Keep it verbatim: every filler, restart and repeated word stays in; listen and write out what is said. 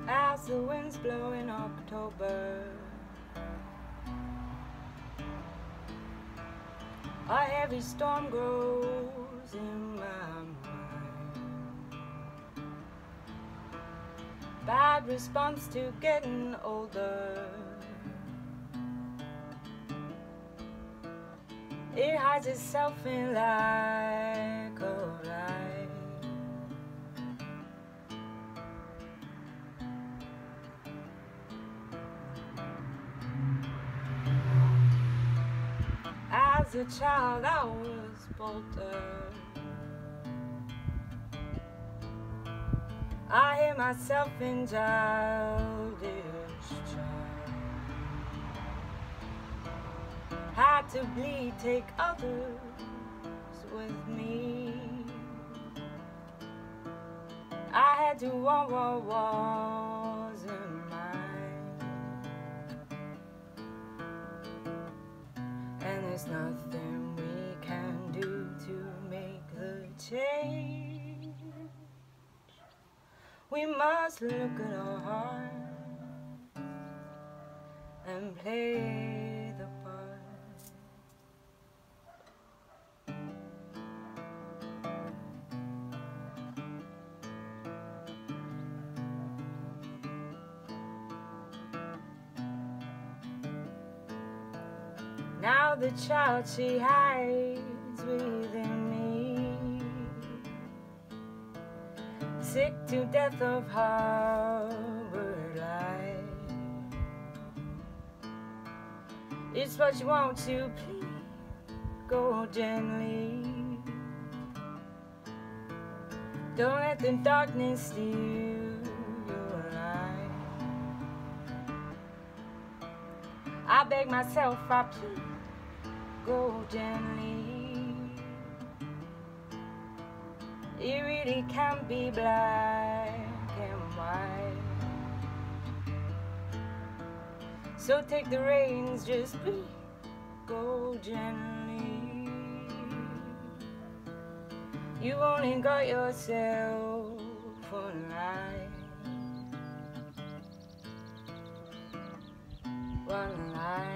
as the winds blow in October. A heavy storm grows in my mind. Bad response to getting older. It hides itself in like a light. As a child I was bolder. I hear myself in childish charm. Had to bleed, take others with me. I had to want what wasn't mine. And there's nothing we can do to make the change. We must look at our hearts and play the part. Now the child she hides within me, sick to death of harbor life. It's what you want to please, go gently. Don't let the darkness steal your life. I beg myself, I please, go gently. It really can be black and white. So take the reins, just breathe, go gently. You only got yourself one life, one life.